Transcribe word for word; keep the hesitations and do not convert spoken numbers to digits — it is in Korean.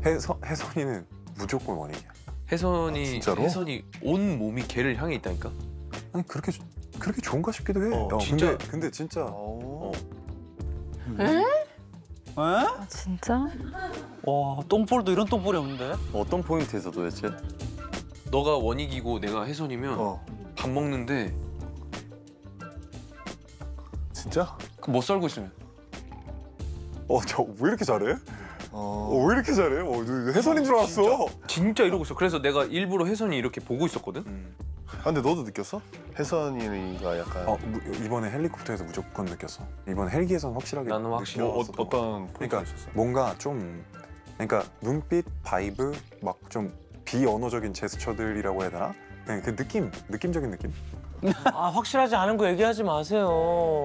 혜선, 혜선이는 무조건 원인이야. 혜선이 아, 진짜로? 혜선이 온 몸이 걔를 향해 있다니까. 아니 그렇게 그렇게 좋은가 싶기도 해. 어, 어, 진짜. 근데 근데 진짜. 어. 에? 에? 아, 진짜? 와, 똥볼도 이런 똥볼이 없는데? 어떤 포인트에서 도대체? 너가 원익이고 내가 혜선이면 어. 밥 먹는데 진짜? 그럼 뭐 썰고 있으면? 어, 저 왜 이렇게 잘해? 어... 어, 왜 이렇게 잘해? 어, 너 혜선인 줄 알았어. 진짜 이러고 있어. 그래서 내가 일부러 혜선이 이렇게 보고 있었거든. 음. 아, 근데 너도 느꼈어? 혜선이가 약간 어, 무, 이번에 헬리콥터에서 무조건 느꼈어. 이번 헬기에서는 확실하게 나는 확실히 뭐 어, 느꼈었던 것 같아. 어떤 포인트가 그러니까 있었어? 뭔가 좀 그러니까 눈빛, 바이브 막 좀 비언어적인 제스처들이라고 해야 되나? 그냥 그 느낌, 느낌적인 느낌? 아, 확실하지 않은 거 얘기하지 마세요.